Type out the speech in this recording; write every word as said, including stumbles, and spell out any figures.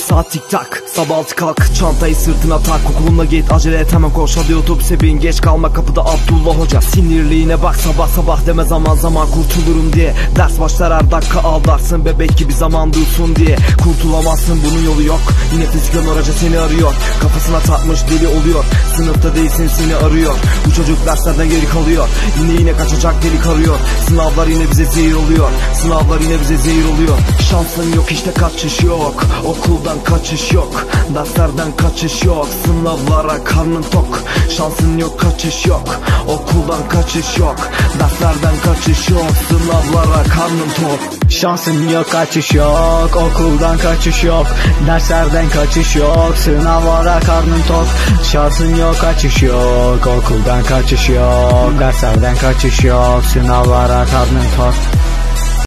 saat tik tak, sabah altı kalk, çantayı sırtına tak, okuluna git, acele et hemen koş, hadi otobüse bin, geç kalma kapıda Abdullah Hoca. Sinirliğine bak, sabah sabah deme zaman zaman kurtulurum diye. Ders başlar her dakika, ağlarsın bebek gibi zaman dursun diye. Kurtulamazsın, bunun yolu yok, yine fizikön hoca seni arıyor. Kafasına takmış deli oluyor, sınıfta değilsin seni arıyor. Bu çocuk derslerden geri kalıyor, yine yine kaçacak delik arıyor. Sınavlar yine bize zehir oluyor, sınavlar yine bize zehir oluyor. Şansın yok işte, kaçış yok, okuldan kaçış yok, derslerden kaçış yok, sınavlara karnın tok. Şansın yok, kaçış yok, okuldan kaçış yok, derslerden kaçış yok, sınavlara karnın tok. Şansın yok, kaçış yok, okuldan kaçış yok, derslerden kaçış yok, sınavlara karnın tok. Şansın yok, kaçış yok, okuldan kaçış yok, derslerden kaçış yok, sınavlara karnın tok.